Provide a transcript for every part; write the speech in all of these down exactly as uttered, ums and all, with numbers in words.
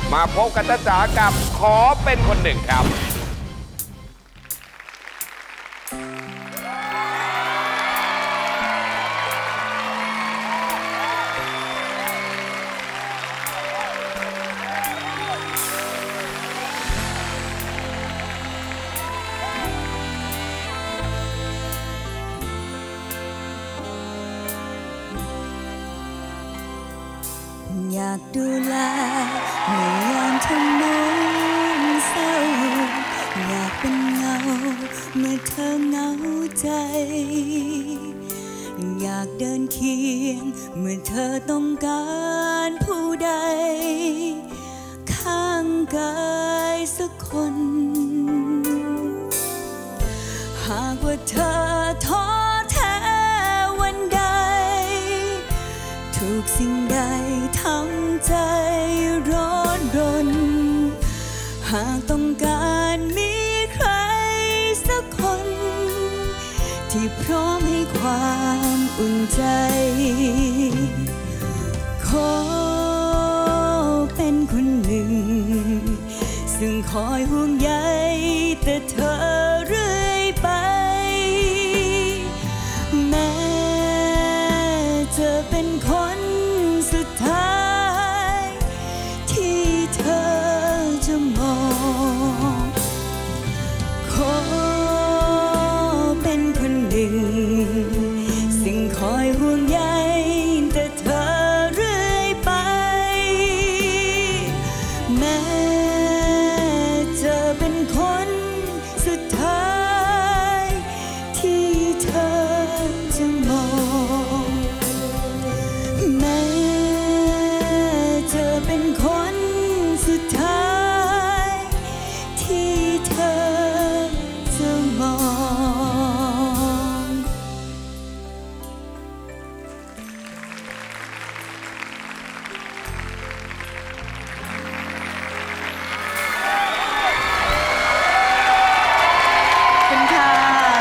มาพบกันจ้าจ๋ากับขอเป็นคนหนึ่งครับอยากดูแลเมื่อยามทำน้องเศร้าอยากเป็นเงาเมื่อเธอเหงาใจอยากเดินเคียงเมื่อเธอต้องการผู้ใดข้างกายสักคนหากว่าเธอท้อแท้วันใดทุกสิ่งใดทำใจร้อนรนหากต้องการมีใครสักคนที่พร้อมให้ความอุ่นใจขอเป็นคนหนึ่งซึ่งคอยห่วงใยแต่เธอเรื่อยไปแม้จะเป็นคนสุดท้ายที่เธอจะมองขอเป็นคนหนึ่งซึ่งคอยห่วงใยแต่เธอเรื่อยไปแม้จะเป็นคนสุดท้ายที่เธอจะมองแม้จะเป็นคนสุดท้ายที่เธอจะมองเป็นค่ะ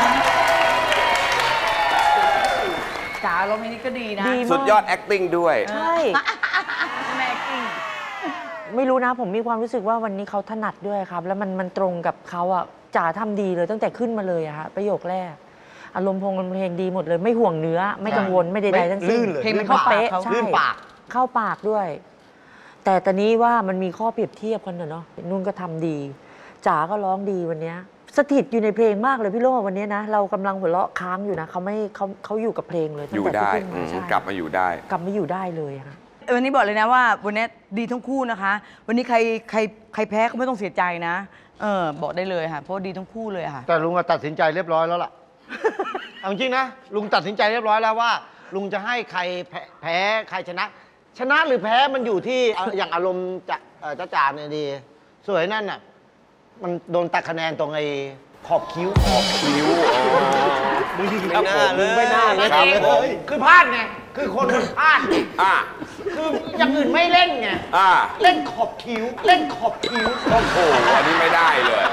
จ๋าลมนี้ก็ดีนะสุดยอด acting ด้วยใช่แม่ acting ไม่รู้นะผมมีความรู้สึกว่าวันนี้เขาถนัดด้วยครับแล้วมันมันตรงกับเขาอ่ะจ๋าทำดีเลยตั้งแต่ขึ้นมาเลยอะฮะประโยคแรกอารมณ์พงเพลงดีหมดเลยไม่ห่วงเนื้อไม่กังวลไม่ใดๆทั้งสิ้นเพลงมันเข้าปากเขาลื่นปากเข้าปากด้วย แต่ตอนนี้ว่ามันมีข้อเปรียบเทียบกันเนาะนุ่นก็ทำดีจ๋าก็ร้องดีวันนี้สถิตอยู่ในเพลงมากเลยพี่โลวันนี้นะเรากำลังหัวเราะค้างอยู่นะเขาไม่เขาเขาอยู่กับเพลงเลยอยู่ได้กลับมาอยู่ได้กลับมาอยู่ได้เลยค่ะวันนี้บอกเลยนะว่าวันนี้ดีทั้งคู่นะคะวันนี้ใครใครใครแพ้ก็ไม่ต้องเสียใจนะเออบอกได้เลยค่ะเพราะดีทั้งคู่เลยค่ะแต่ลุงตัดสินใจเรียบร้อยแล้วล่ะ เอาจริงนะลุงตัดสินใจเรียบร้อยแล้วว่าลุงจะให้ใครแพ้ใครชนะชนะหรือแพ้มันอยู่ที่อย่างอารมณ์จะจ้าจ๋าเนี่ยดีสวยนั่นน่ะมันโดนตัดคะแนนตรงไอ้ขอบคิ้วขอบคิ้วไม่น่าเลยไม่น่าเลยคือพลาดไงคือคนมันพลาดอ่าคืออย่างอื่นไม่เล่นไงอ่าเล่นขอบคิ้วเล่นขอบคิ้วโอ้โหอันนี้ไม่ได้เลย